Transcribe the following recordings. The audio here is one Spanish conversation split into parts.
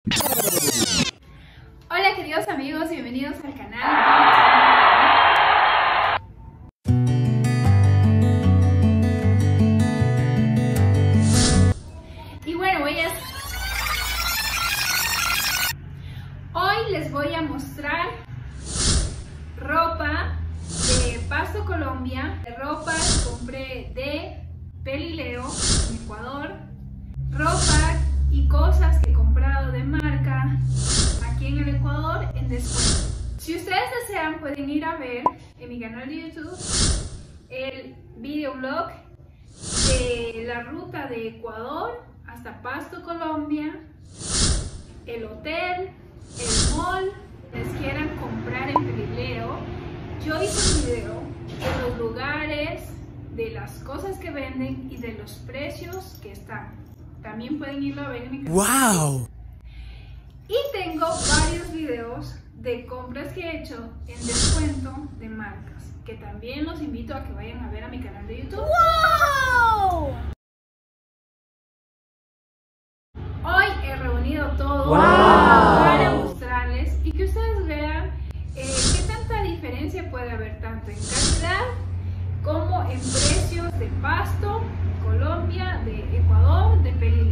Hola queridos amigos y bienvenidos al canal. Y bueno, hoy les voy a mostrar ropa de Pasto, Colombia, ropa que compré de Pelileo, en Ecuador, ropa y cosas que he comprado de marca aquí en el Ecuador en descuento. Si ustedes desean pueden ir a ver en mi canal de YouTube el videoblog de la ruta de Ecuador hasta Pasto, Colombia, el hotel, el mall, les quieran comprar en Pelileo. Yo hice un video de los lugares, de las cosas que venden y de los precios que están. También pueden irlo a ver en mi canal. ¡Wow! Y tengo varios videos de compras que he hecho en descuento de marcas, que también los invito a que vayan a ver a mi canal de YouTube. ¡Wow! Hoy he reunido todo ¡Wow! para mostrarles y que ustedes vean qué tanta diferencia puede haber tanto en calidad como en precios de Pasto, Colombia, de Ecuador, de Pelileo.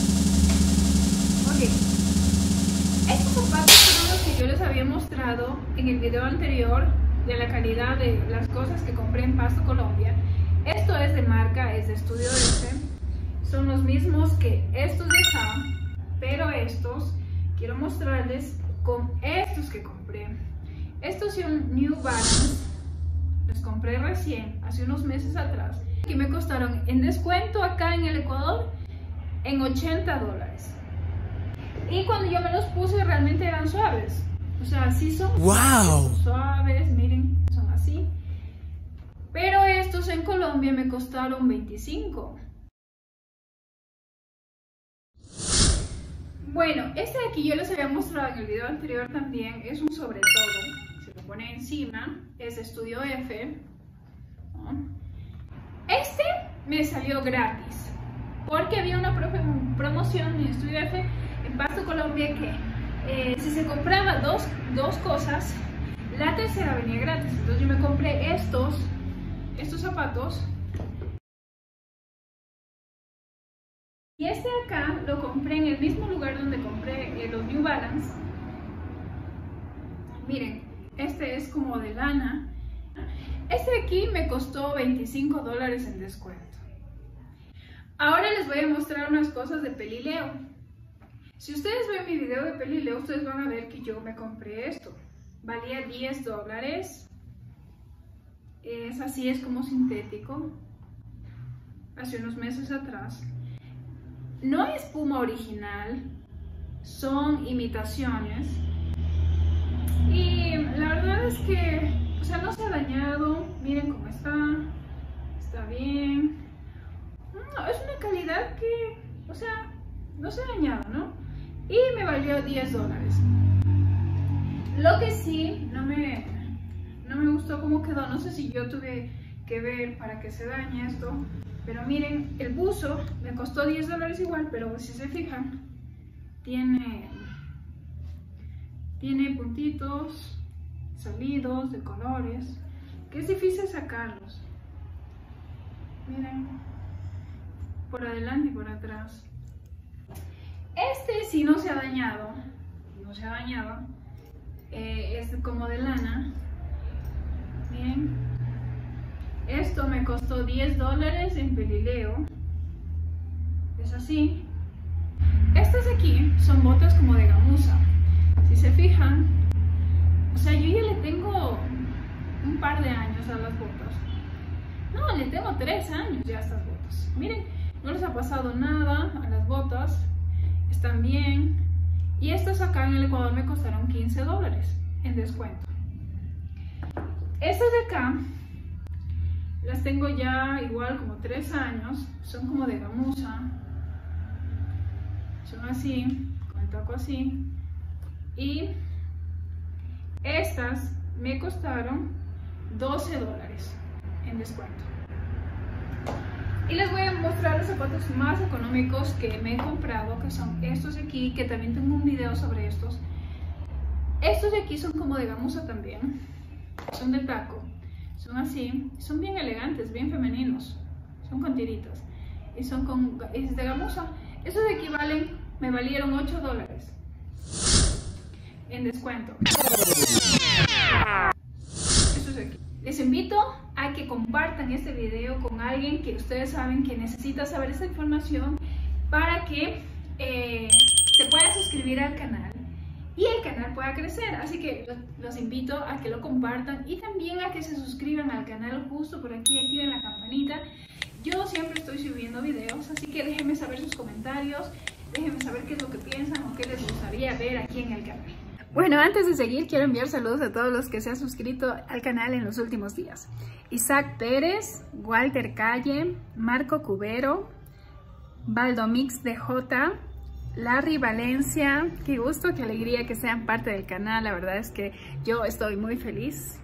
Ok, estos zapatos son los que yo les había mostrado en el video anterior de la calidad de las cosas que compré en Pasto, Colombia. Esto es de marca, es de Estudio F. Son los mismos que estos de acá, pero estos quiero mostrarles con estos que compré. Estos son New Balance, los compré recién, hace unos meses atrás, y me costaron en descuento acá en el Ecuador en $80. Y cuando yo me los puse realmente eran suaves, o sea, sí son ¡Wow! suaves, miren, son así. Pero estos en Colombia me costaron 25. Bueno, este de aquí yo les había mostrado en el video anterior también, es un sobre todo, se lo pone encima, es Estudio F. Este me salió gratis, porque había una promoción en Estudio F en Pasto, Colombia, que si se compraba dos cosas, la tercera venía gratis. Entonces yo me compré estos zapatos. Y este de acá lo compré en el mismo lugar donde compré los New Balance. Miren, este es como de lana. Este de aquí me costó $25 en descuento. Ahora les voy a mostrar unas cosas de Pelileo. Si ustedes ven mi video de Pelileo, ustedes van a ver que yo me compré esto. Valía $10. Es así, es como sintético. Hace unos meses atrás. No es puma original, son imitaciones. Y la verdad es que, o sea, no se ha dañado. Miren cómo está bien. No, es una calidad que, o sea, no se ha dañado, ¿no? Y me valió $10. Lo que sí no me gustó cómo quedó. No sé si yo tuve que ver para que se dañe esto. Pero miren, el buzo me costó $10 igual, pero si se fijan, tiene puntitos salidos de colores, que es difícil sacarlos. Miren, por adelante y por atrás. Este sí no se ha dañado, es como de lana. Miren. Esto me costó $10 en Pelileo. Es así. Estas de aquí son botas como de gamuza. Si se fijan, o sea, yo ya le tengo un par de años a las botas. No, le tengo 3 años ya a estas botas. Miren, no les ha pasado nada a las botas. Están bien. Y estas acá en el Ecuador me costaron $15 en descuento. Estas de acá las tengo ya igual como 3 años, son como de gamuza, son así, con el taco así, y estas me costaron $12 en descuento. Y les voy a mostrar los zapatos más económicos que me he comprado, que son estos de aquí, que también tengo un video sobre estos. Estos de aquí son como de gamuza también, son de taco, son así, son bien elegantes, bien femeninos, son con tiritas y son es de gamuza. Estos de aquí me valieron $8 en descuento. Estos de aquí. Les invito a que compartan este video con alguien que ustedes saben que necesita saber esta información para que se pueda suscribir al canal y el canal pueda crecer. Así que los invito a que lo compartan y también a que se suscriban al canal justo por aquí, activen la campanita. Yo siempre estoy subiendo videos, así que déjenme saber sus comentarios, déjenme saber qué es lo que piensan o qué les gustaría ver aquí en el canal. Bueno, antes de seguir, quiero enviar saludos a todos los que se han suscrito al canal en los últimos días. Isaac Pérez, Walter Calle, Marco Cubero, Valdomix DJ, Larry Valencia. Qué gusto, qué alegría que sean parte del canal. La verdad es que yo estoy muy feliz.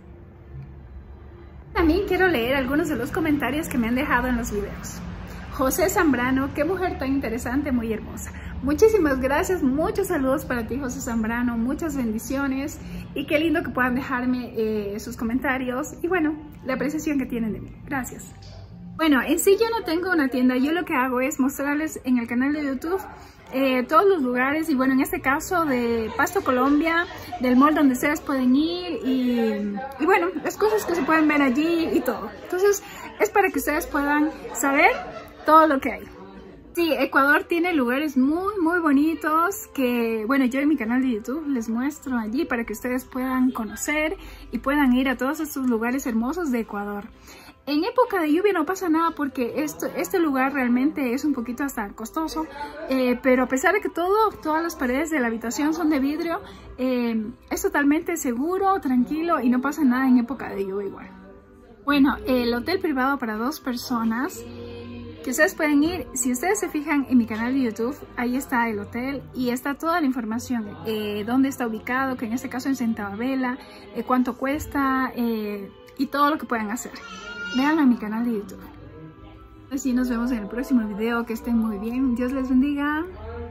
También quiero leer algunos de los comentarios que me han dejado en los videos. José Zambrano, qué mujer tan interesante, muy hermosa. Muchísimas gracias, muchos saludos para ti, José Zambrano, muchas bendiciones y qué lindo que puedan dejarme sus comentarios y bueno, la apreciación que tienen de mí. Gracias. Bueno, en sí yo no tengo una tienda, yo lo que hago es mostrarles en el canal de YouTube todos los lugares y bueno, en este caso de Pasto Colombia, del mall donde ustedes pueden ir y bueno, las cosas que se pueden ver allí y todo. Entonces es para que ustedes puedan saber todo lo que hay. Sí, Ecuador tiene lugares muy bonitos que, bueno, yo en mi canal de YouTube les muestro allí para que ustedes puedan conocer y puedan ir a todos estos lugares hermosos de Ecuador. En época de lluvia no pasa nada porque este lugar realmente es un poquito hasta costoso, pero a pesar de que todas las paredes de la habitación son de vidrio, es totalmente seguro, tranquilo y no pasa nada en época de lluvia igual. Bueno, el hotel privado para 2 personas que ustedes pueden ir, si ustedes se fijan en mi canal de YouTube, ahí está el hotel y está toda la información, dónde está ubicado, que en este caso en Santa Babela, cuánto cuesta y todo lo que pueden hacer. Véanlo en mi canal de YouTube. Así nos vemos en el próximo video, que estén muy bien, Dios les bendiga.